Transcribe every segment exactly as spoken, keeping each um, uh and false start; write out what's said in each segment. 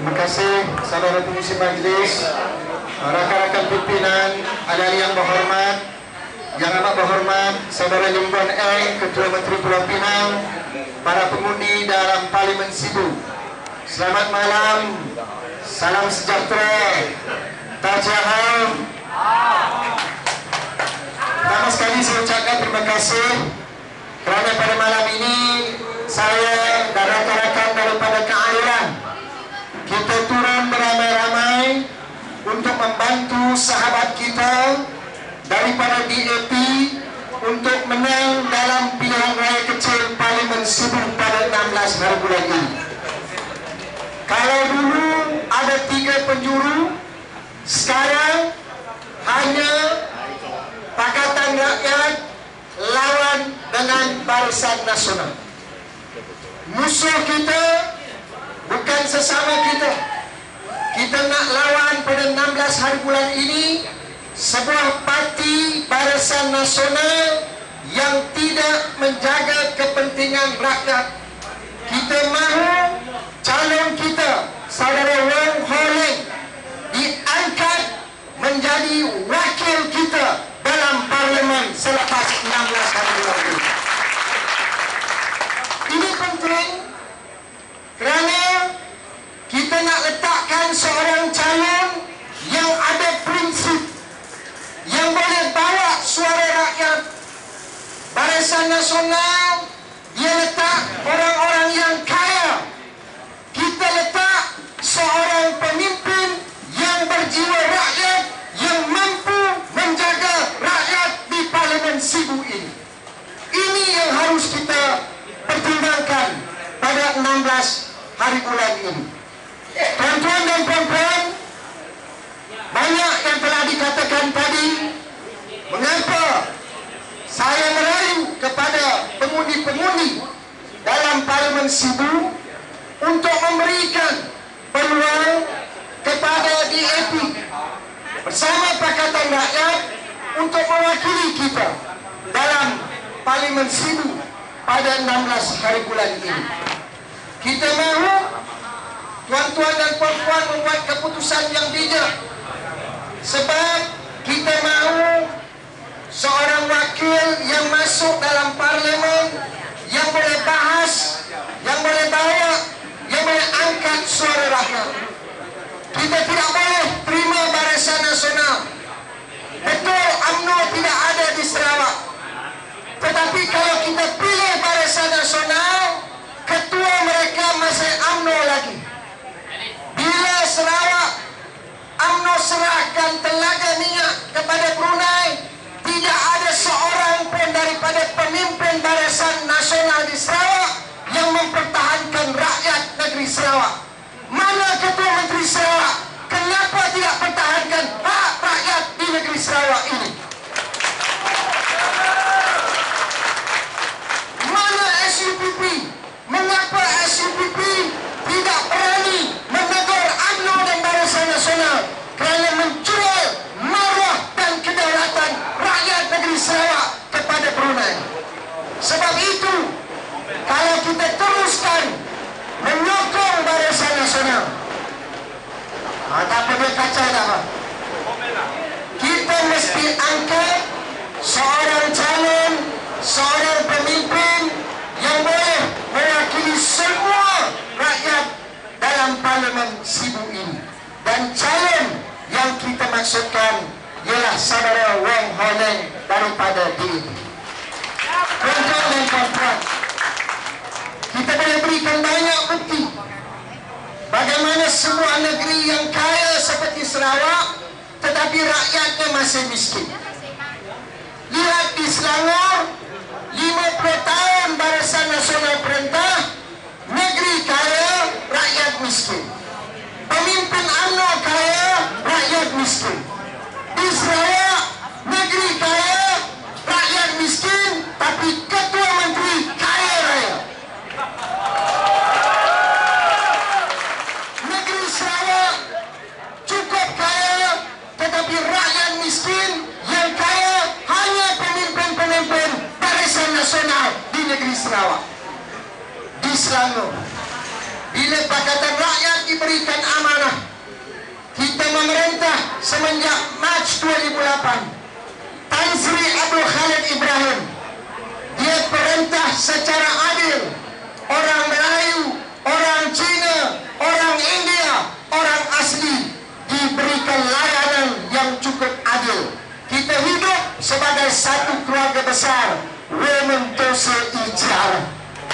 Terima kasih saudara pengisi majlis, rakan-rakan pimpinan, ahli yang berhormat, yang amat berhormat, saudara Lim Guan Eng, Ketua Menteri Pulau Pinang, para pengundi dalam Parlimen Sibu. Selamat malam, salam sejahtera, tajahal. Pertama sekali saya ucapkan terima kasih kerana pada malam ini saya dan rakan-rakan daripada keairan kita turun beramai-ramai untuk membantu sahabat kita daripada D A P untuk menang dalam pilihan raya kecil Parlimen Sibu pada enam belas hari bulan ini. Kalau dulu ada tiga penjuru, sekarang hanya Pakatan Rakyat lawan dengan Barisan Nasional. Musuh kita bukan sesama kita. Kita nak lawan pada enam belas hari bulan ini sebuah parti Barisan Nasional yang tidak menjaga kepentingan rakyat. Kita mahu calon kita, saudara Wong Ho Leng, diangkat menjadi wakil kita dalam parlimen selepas enam belas hari bulan ini. Ini penting kerana kita nak letakkan seorang calon yang ada prinsip, yang boleh bawa suara rakyat. Barisan Nasional dia letak orang-orang yang kaya. Kita letak seorang pemimpin yang berjiwa rakyat, yang mampu menjaga rakyat di Parlimen Sibu ini. Ini yang harus kita pertimbangkan pada enam belas hari bulan ini. Tuan-tuan dan puan-puan, banyak yang telah dikatakan tadi. Mengapa saya merayu kepada pengundi-pengundi dalam Parlimen Sibu untuk memberikan peluang kepada D A P bersama Pakatan Rakyat untuk mewakili kita dalam Parlimen Sibu pada enam belas hari bulan ini. Kita mahu tuan-tuan dan puan-puan membuat keputusan yang bijak, sebab kita mahu seorang wakil yang masuk dalam parlimen, yang boleh bahas, yang boleh bawa, yang boleh angkat suara rakyat. Kita tidak boleh terima Barisan Nasional. Betul U M N O tidak ada di Sarawak, tetapi kalau kita pilih Barisan Nasional, ketua mereka masih U M N O lagi. Bila Sarawak U M N O serahkan telaga minyak kepada Brunei, tidak ada seorang pun daripada pemimpin Barisan Nasional di Sarawak yang mempertahankan rakyat negeri Sarawak. Mana Ketua Menteri Sarawak? Kenapa tidak pertahankan hak rakyat di negeri Sarawak ini? Mana S U P P? Mengapa S U P P tidak berani menegur U M N O dan Barisan Nasional kerana menjual maruah dan kedaulatan rakyat negeri Sarawak kepada Brunei? Sebab itu, kalau kita teruskan menyokong Barisan Nasional, ah, tak apa dia kacau tak apa, kita mesti angkat seorang calon, seorang pemimpin yang boleh mewakili semua rakyat dalam Parlimen Sibu ini. Dan calon yang kita maksudkan ialah saudara Wong Ho Leng daripada D A P. Tuan-tuan dan puan-puan, kita boleh berikan banyak bukti bagaimana sebuah negeri yang kaya seperti Sarawak tetapi rakyatnya masih miskin. Lihat di Selangor, lima puluh tahun Barisan Nasional perintah, negeri kaya, rakyat miskin. Pemimpin U M N O kaya, rakyat miskin. Di Sarawak, negeri kaya, rakyat miskin, tapi Ketua Menteri kaya raya. Negeri Sarawak cukup kaya, tetapi rakyat miskin. Yang kaya hanya pemimpin-pemimpin Barisan Nasional di negeri Sarawak. Di Selangor, bila Pakatan Rakyat diberikan semenjak Mac dua ribu lapan, Tan Sri Abdul Khalid Ibrahim, dia perintah secara adil orang Melayu, orang Cina, orang India, orang asli diberikan layanan yang cukup adil. Kita hidup sebagai satu keluarga besar, Women Tose Ijar.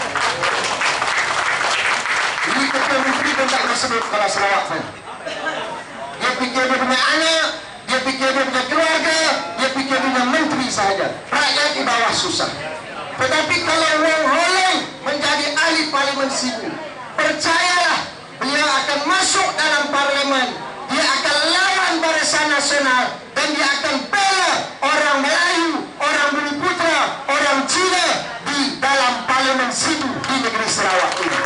Ini Ketua Menteri pun tak bersebut kalau Sarawak pun. Dia fikir dia punya anak, dia fikir dia punya keluarga, dia fikir dia punya menteri sahaja. Rakyat di bawah susah. Tetapi kalau Wong Holong menjadi ahli parlimen sibuk, percayalah, beliau akan masuk dalam parlimen. Dia akan lawan Barisan Nasional dan dia akan bela orang Melayu, orang Bumi-Putra, orang Cina di dalam parlimen sibuk di negeri Sarawak ini.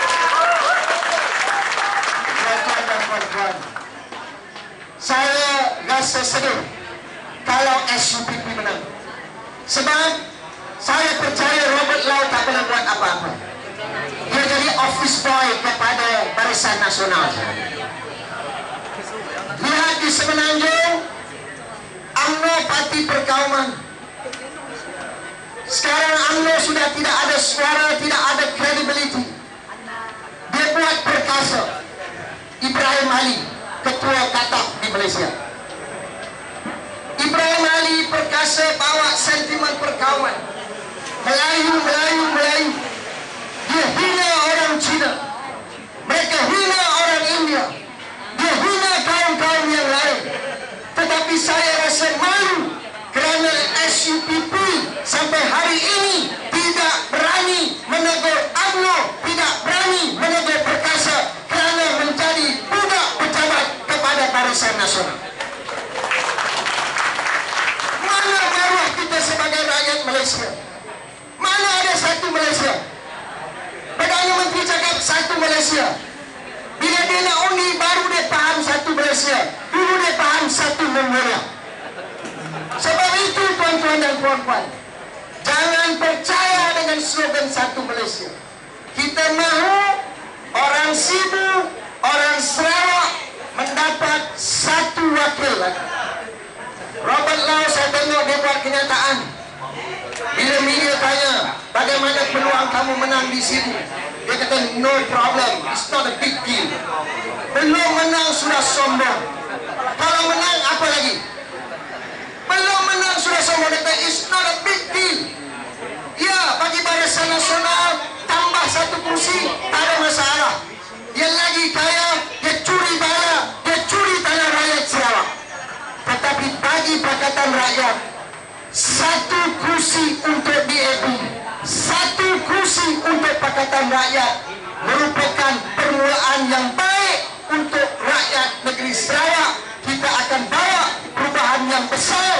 Tuan-tuan dan puan-puan, saya rasa sedih kalau S U P P menang. Sebab saya percaya Robert Lau tak pernah buat apa-apa. Dia jadi office boy kepada Barisan Nasional. Lihat di Semenanjung, U M N O Parti Perkauman. Sekarang U M N O sudah tidak ada suara, tidak ada credibility. Dia buat perkasa. Ibrahim Ali, Ketua Katak di Malaysia. Ibrahim Ali perkasa bawa sentimen perkauman. Melayu, Melayu, Melayu. Dia hina orang Cina. Mereka hina orang India. Dia hina kaum-kaum yang lain. Tetapi saya rasa malu kerana S U P P sampai hari ini tidak berani menegur U M N O, tidak berani menegur perkasa kerana menjadi budak pejabat kepada Barisan Nasional. Mana maruah kita sebagai rakyat Malaysia? Mana ada satu Malaysia? Perdana Menteri cakap satu Malaysia. Bila dia nak undi, baru dia faham satu Malaysia. Dulu dia faham satu Mongolia. Sebab itu tuan-tuan dan puan-puan, jangan percaya dengan slogan satu Malaysia. Kita mahu orang Sibu, orang Sarawak mendapat satu wakil lagi. Robert Lau, saya tengok dia buat kenyataan. Bila media tanya, bagaimana peluang kamu menang di Sibu? Dia kata, no problem, it's not a big deal. Belum menang sudah sombong. Kalau menang, apa lagi? Belum menang sudah sombong. Dia kata, it's not a big deal. Ya, bagi Barisan Nasional, tambah satu kursi, tak ada masalah. Dia lagi kaya, dia curi bala, dia curi tanah rakyat Sarawak. Tetapi bagi Pakatan Rakyat, satu kursi untuk D A P, satu kursi untuk Pakatan Rakyat merupakan permulaan yang baik untuk rakyat negeri Sarawak. Kita akan bawa perubahan yang besar